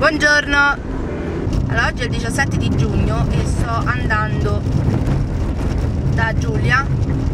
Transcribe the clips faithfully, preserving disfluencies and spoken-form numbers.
Buongiorno. Allora, oggi è il diciassette di giugno e sto andando da Giulia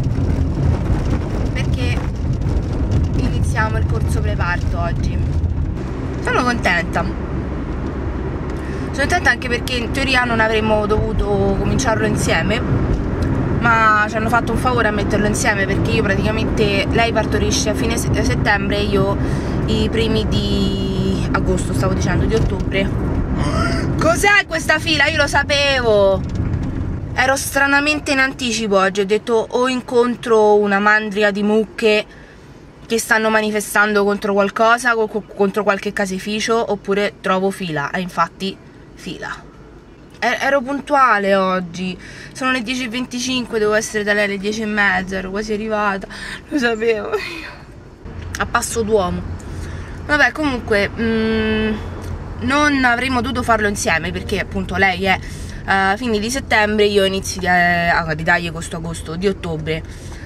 perché iniziamo il corso preparto oggi. Sono contenta. Sono contenta anche perché in teoria non avremmo dovuto cominciarlo insieme, ma ci hanno fatto un favore a metterlo insieme perché io praticamente, lei partorisce a fine settembre e io i primi di agosto, stavo dicendo, di ottobre. Cos'è questa fila? Io lo sapevo! Ero stranamente in anticipo oggi, ho detto o incontro una mandria di mucche che stanno manifestando contro qualcosa, contro qualche caseificio, oppure trovo fila, e infatti fila. Ero puntuale oggi, sono le dieci e venticinque, devo essere da lei alle dieci e mezza, ero quasi arrivata, lo sapevo io. A passo d'uomo. Vabbè, comunque mh, non avremmo dovuto farlo insieme perché appunto lei è uh, fine di settembre, io inizi di, uh, di dai agosto agosto di ottobre,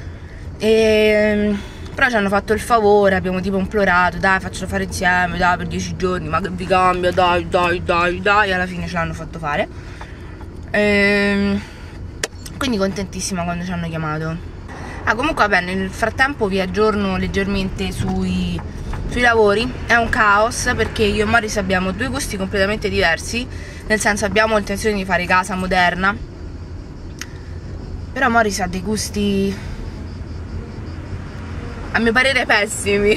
e però ci hanno fatto il favore, abbiamo tipo implorato, dai faccelo fare insieme, dai per dieci giorni, ma che vi cambia, dai dai dai dai, alla fine ce l'hanno fatto fare, e quindi contentissima quando ci hanno chiamato. Ah, comunque vabbè, nel frattempo vi aggiorno leggermente sui, sui lavori. È un caos perché io e Morris abbiamo due gusti completamente diversi, nel senso abbiamo intenzione di fare casa moderna, però Morris ha dei gusti a mio parere pessimi.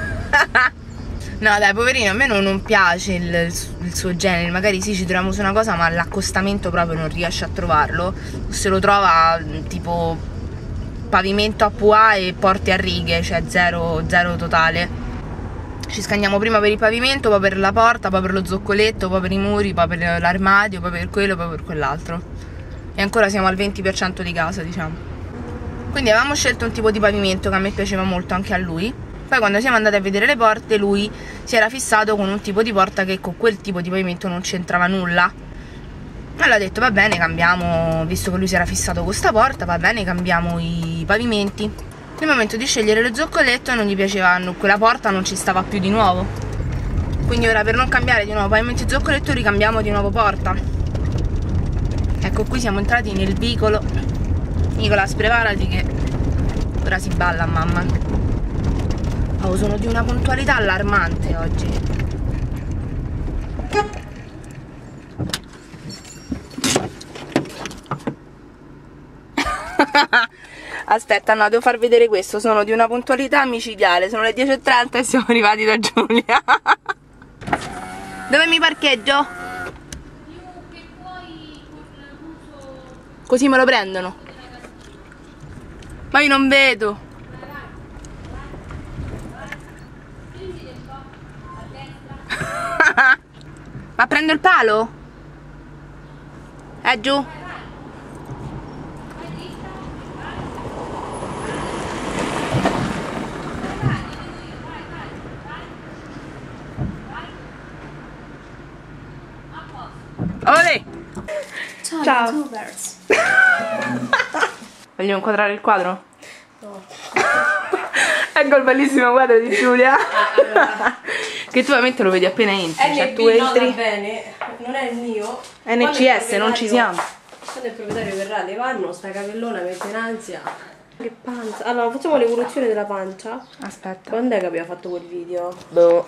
No dai, poverino, a me non, non piace il, il suo genere, magari sì ci troviamo su una cosa ma l'accostamento proprio non riesce a trovarlo, se lo trova tipo pavimento a pois e porte a righe, cioè zero, zero totale. Ci scandiamo prima per il pavimento, poi per la porta, poi per lo zoccoletto, poi per i muri, poi per l'armadio, poi per quello, poi per quell'altro, e ancora siamo al venti per cento di casa, diciamo. Quindi avevamo scelto un tipo di pavimento che a me piaceva molto, anche a lui. Poi quando siamo andati a vedere le porte lui si era fissato con un tipo di porta che con quel tipo di pavimento non c'entrava nulla. Allora ho detto va bene, cambiamo, visto che lui si era fissato con questa porta, va bene, cambiamo i pavimenti. Nel momento di scegliere lo zoccoletto non gli piaceva, quella porta non ci stava più di nuovo. Quindi ora, per non cambiare di nuovo pavimento e zoccoletto, ricambiamo di nuovo porta. Ecco, qui siamo entrati nel vicolo. Nicolas, preparati che ora si balla a mamma. Oh, sono di una puntualità allarmante oggi. Aspetta, no, devo far vedere questo. Sono di una puntualità micidiale. Sono le dieci e trenta e siamo arrivati da Giulia. Dove mi parcheggio? Così me lo prendono. Ma io non vedo. Ma prendo il palo? È giù? Olè! Ciao, Ciao. YouTubers. Vogliamo inquadrare il quadro? No. Ecco il bellissimo quadro di Giulia. Allora. Che tu ovviamente lo vedi appena entri. Cioè tu entri. No, bene, non è il mio. N C S, non ci siamo. Quando il proprietario verrà, levarlo, sta cavellona mette in ansia. Che panza. Allora, facciamo l'evoluzione della pancia. Aspetta. Quando è che abbiamo fatto quel video? Boh.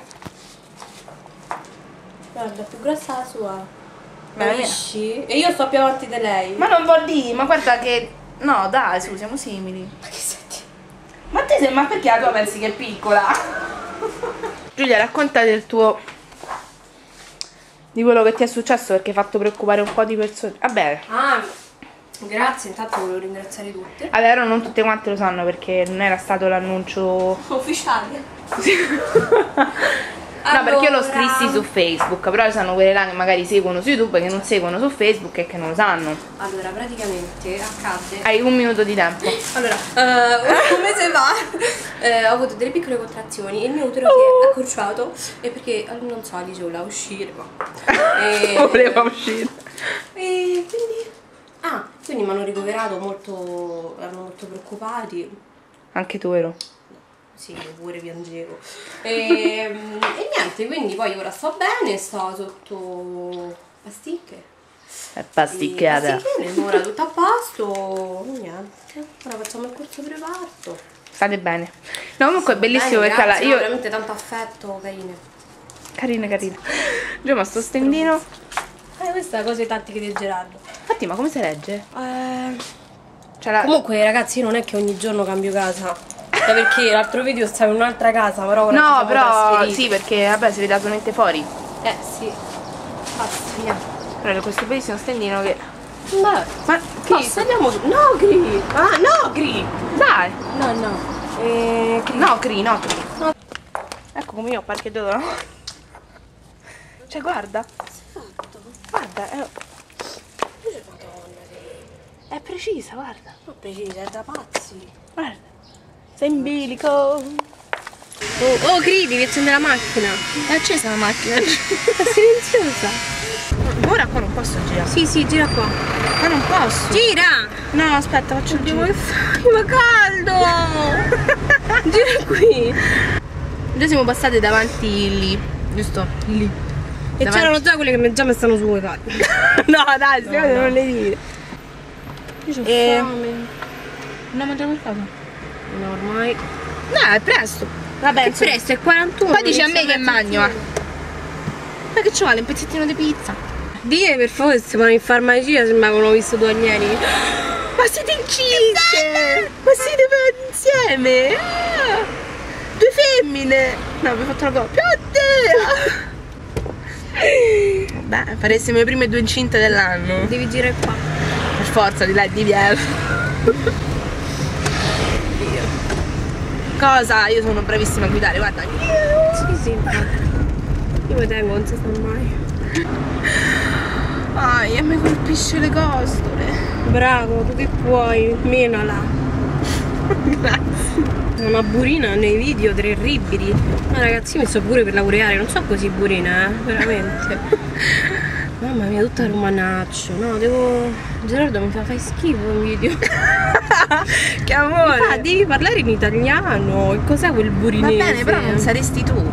Guarda, più grossa la sua. Ma Capisci? E io sto più avanti di lei. Ma non vuol dire, ma guarda che. No, dai, su, siamo simili. Ma che senti? Ma te sei, ma perché la tua pensi che è piccola? Giulia, racconta del tuo, di quello che ti è successo, perché hai fatto preoccupare un po' di persone. Vabbè. Ah, grazie, intanto volevo ringraziare tutte. Allora non tutte quante lo sanno perché non era stato l'annuncio Ufficiale. No, Allora, perché io l'ho scrissi su Facebook, però ci sono quelle là che magari seguono su YouTube, che non seguono su Facebook e che non lo sanno. Allora, praticamente accadde. Hai un minuto di tempo. Allora, uh, un mese fa uh, ho avuto delle piccole contrazioni e il mio utero si è accorciato, e perché non so, dicevo la uscire, ma e, voleva uscire. E quindi ah, quindi mi hanno ricoverato molto, erano molto preoccupati. Anche tu ero. Sì, io pure piangevo. E, e niente, quindi poi ora sto bene, sto sotto pasticche. È pasticchiata. Ora tutto a posto. Niente. Ora facciamo il corso preparto. State bene. No, comunque è bellissimo bene, perché grazie, alla, io... no, veramente tanto affetto, carine. Carine, carine. Giù, ma sto stendino. Eh, questa è la cosa di tattiche di Gerardo. Infatti, ma come si legge? Eh... Cioè, la... Comunque, ragazzi, io non è che ogni giorno cambio casa. Cioè, perché l'altro video stavo in un'altra casa, però ora no, ci però trasferiti. sì, perché vabbè, si vede totalmente fuori. Eh, sì. Basta, via. Però questo bellissimo stendino che... Ma, Ma che saliamo su... No, Gri! Ah, no, Gri! Dai! No, no. Eh, Gri. No, Cri, no, Cri. No. Ecco come io ho parcheggiato. Cioè, guarda. Guarda, è... è precisa, guarda. Non precisa, è da pazzi. Guarda. Sei in bilico. Oh, oh Gri, devi accendere la macchina. È accesa la macchina. È silenziosa. Ora qua non posso girare. Sì, sì, gira qua. Ma non posso. Gira! No, aspetta, faccio il giro. Che fai? Ma caldo! Gira qui. Già siamo passate davanti lì, giusto? Lì. E Davanti. c'erano già quelle che già mi stanno su i fare. No, dai, no, no. Non le dire. Io c'ho E... fame. Non mangiamo qualcosa? No, ormai. No, è presto. Vabbè, Che insomma. presto, è quarantuno. Poi dici a me che magno, ma. Ma che ci vuole? Un pezzettino di pizza? Dì per favore, se vanno in farmacia sembra che non ho visto due agnelli. Ma siete incinte! Ma siete insieme! Ah, due femmine! No, abbiamo fatto una coppia. Oddio! Vabbè, faressimo le prime due incinte dell'anno. Devi girare qua. Per forza, di là, di via. Cosa? Io sono bravissima a guidare, guarda. Sì, sì, io mi tengo, non si sa mai. Ai, a me colpisce le costole. Bravo, tu che puoi, menala. Grazie. Una burina nei video terribili. Ma ragazzi, io mi sto pure per laureare, non so così burina, eh, veramente. Mamma mia, tutta romanaccio. No, devo... Gerardo mi fa, fai schifo in video. Che amore. Mi fa, devi parlare in italiano. Che cos'è quel burinese? Va bene, però non saresti tu.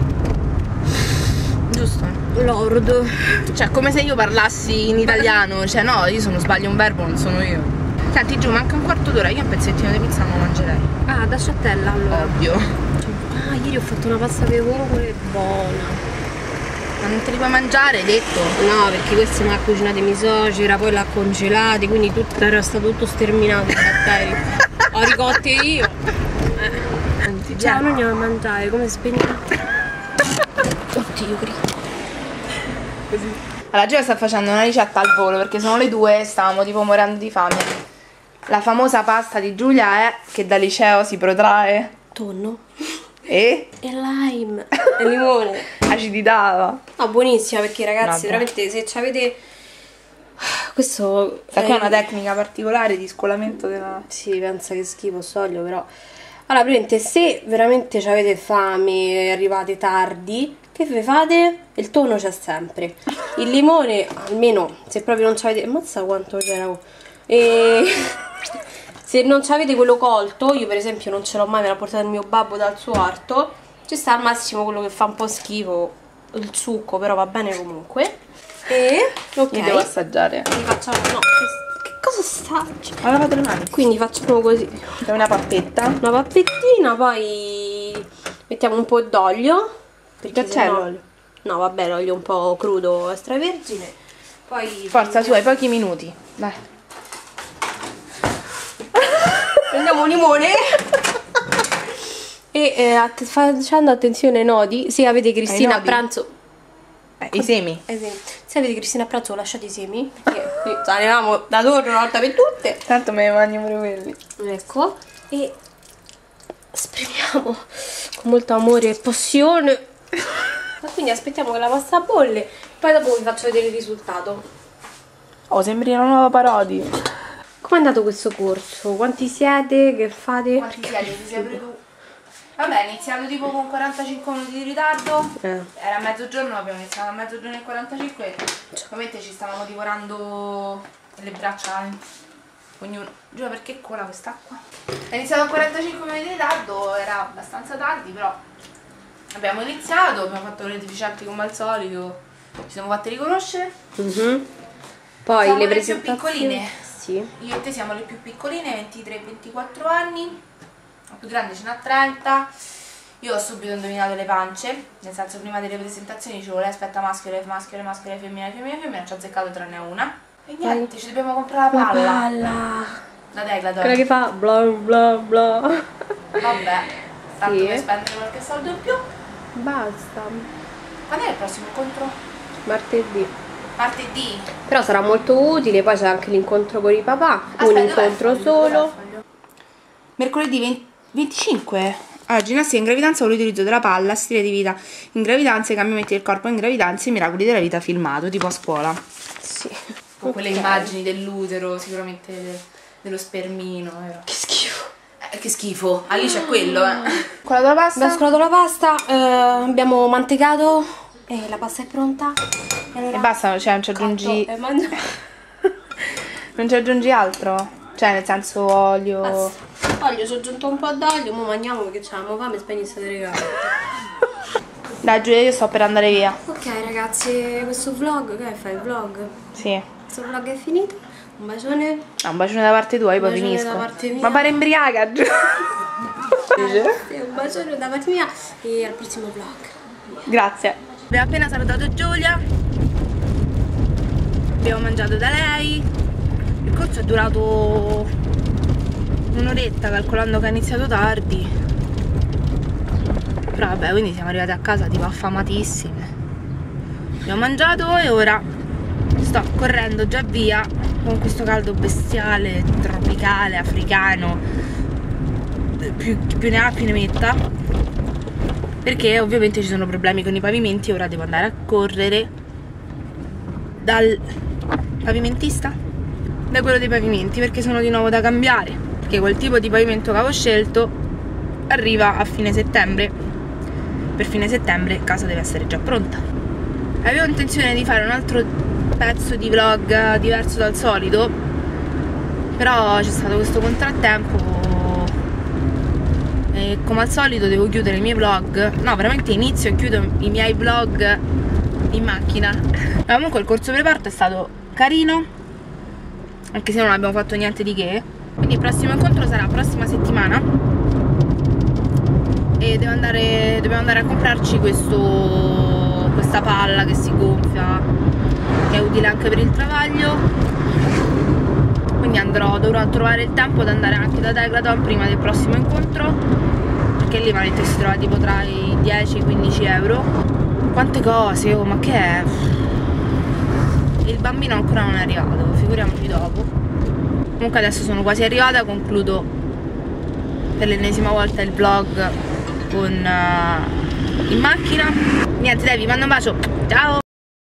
Giusto? Lord. Cioè, come se io parlassi in italiano. Cioè, no, io sono sbaglio un verbo, non sono io. Senti, giù, manca un quarto d'ora. Io un pezzettino di pizza non lo mangerei. Ah, da sciattella allora. Ovvio. Ah, ieri ho fatto una pasta per vongole buona. Ma non te li puoi mangiare, hai detto? No, perché questi me l'ha cucinati mia suocera, poi l'ha congelati, quindi tutto, era stato tutto sterminato i batteri. Ho ricotte io. Eh. Anzi, Ciao, noi andiamo a mangiare, come spegniamo? Oddio, Gri. Così. Allora, Gio sta facendo una ricetta al volo perché sono le due e stavamo tipo morendo di fame. La famosa pasta di Giulia è che da liceo si protrae. Tonno. E? E lime. E limone. Acidità. No, buonissima perché ragazzi, Vabbè. veramente se ci avete... Questo Sa che è una tecnica particolare di scolamento della... Sì, pensa che schifo soglio, però... Allora, praticamente, se veramente avete fame e arrivate tardi, che vi fate? Il tonno c'è sempre. Il limone, almeno, se proprio non avete... Ammazza quanto c'era. E... se non avete quello colto, io per esempio non ce l'ho mai, me l'ha portato il mio babbo dal suo orto, ci sta al massimo quello che fa un po' schifo, il succo, però va bene comunque. E... ok. Io devo assaggiare. Quindi facciamo... No, che cosa sta? Ma lavate le mani. Quindi facciamo così. C'è una pappetta. Una pappettina, poi mettiamo un po' d'olio. Già c'è l'olio? No, vabbè, l'olio un po' crudo, extravergine. Poi Forza, su, hai pochi minuti. Vai. prendiamo un limone. E eh, att facendo attenzione ai nodi, se avete Cristina a nodi? pranzo... Eh, i semi. Eh sì. Se avete Cristina a pranzo lasciate i semi, perché andiamo da torno una volta per tutte. Tanto me ne mangio pure quelli. Ecco, e spremiamo con molto amore e passione. E quindi aspettiamo che la pasta bolle, poi dopo vi faccio vedere il risultato. Oh, sembri una nuova parodia. Com'è andato questo corso? Quanti siete? Che fate? Quanti siete? Ti sei pure tu? Vabbè, è iniziato tipo con quarantacinque minuti di ritardo. Eh. Era mezzogiorno, abbiamo iniziato a mezzogiorno e quarantacinque. Ovviamente ci stavamo divorando le braccia ognuno. Giulia, perché cola quest'acqua? È iniziato a quarantacinque minuti di ritardo, era abbastanza tardi, però abbiamo iniziato, abbiamo fatto le deficienti come al solito, ci siamo fatti riconoscere. Mm-hmm. Poi siamo le le presentazioni più piccoline. Sì. Io e te siamo le più piccoline, ventitré ventiquattro anni, la più grande ce n'ha trenta. Io ho subito indovinato le pance, nel senso prima delle presentazioni dicevo lei aspetta maschere, maschere, maschere, femmina, femmina, femmina, ci ho azzeccato tranne una. E niente, Vai. ci dobbiamo comprare la palla. La palla. La Declaton. Quella che fa bla bla bla. Vabbè, tanto Sì. per spendere qualche soldo in più. Basta. Quando è il prossimo incontro? Martedì. Martedì. Però sarà molto utile, poi c'è anche l'incontro con il papà, Aspetta, un dov'è il incontro foglio? Dov'è il solo. foglio? Mercoledì venticinque. Allora, ginnastica in gravidanza con l'utilizzo della palla, stile di vita in gravidanza, i cambiamenti del corpo in gravidanza, i miracoli della vita filmato, tipo a scuola. Sì. Con Ok. quelle immagini dell'utero, sicuramente de- dello spermino. Vero? Che schifo. Eh, che schifo. Ah, lì c'è quello, eh. Colato la pasta? Abbiamo scolato la pasta, eh, abbiamo mantecato e la pasta è pronta. E, allora E basta, cioè non ci aggiungi... cotto e mangi- Non ci aggiungi altro? Cioè, nel senso olio... Basta. Olio, ci ho aggiunto un po' d'olio, ora mangiamo perché c'abbiamo fame e spegnesse le regale. Dai Giulia, io sto per andare via. Ok ragazzi, questo vlog, che fai il vlog? Sì. Questo vlog è finito. Un bacione. Ah, un bacione da parte tua, io poi Un bacione finisco. da parte mia. Ma pare embriaca, Giulia. Sì, un bacione da parte mia e al prossimo vlog. Grazie. Abbiamo appena salutato Giulia. Abbiamo mangiato da lei. Il corso è durato un'oretta, calcolando che ha iniziato tardi. Però vabbè, quindi siamo arrivati a casa tipo affamatissime. Abbiamo mangiato e ora sto correndo già via con questo caldo bestiale, tropicale, africano. Più, più ne ha più ne metta. Perché ovviamente ci sono problemi con i pavimenti e ora devo andare a correre dal pavimentista? Da quello dei pavimenti, perché sono di nuovo da cambiare, perché quel tipo di pavimento che avevo scelto arriva a fine settembre. Per fine settembre casa deve essere già pronta. Avevo intenzione di fare un altro pezzo di vlog diverso dal solito, però c'è stato questo contrattempo e come al solito devo chiudere i miei vlog. No, veramente inizio e chiudo i miei vlog in macchina. Ma comunque il corso preparto è stato carino, anche se non abbiamo fatto niente di che. Quindi il prossimo incontro sarà la prossima settimana e devo andare, dobbiamo andare a comprarci questo, questa palla che si gonfia, che è utile anche per il travaglio. Quindi andrò, dovrò trovare il tempo di andare anche da Declaton prima del prossimo incontro, perché lì mi ha detto che si trova tipo tra i dieci e i quindici euro. Quante cose, oh, ma che è? Il bambino ancora non è arrivato, figuriamoci dopo. Comunque adesso sono quasi arrivata, concludo per l'ennesima volta il vlog con uh, in macchina. Niente dai, vi mando un bacio, ciao!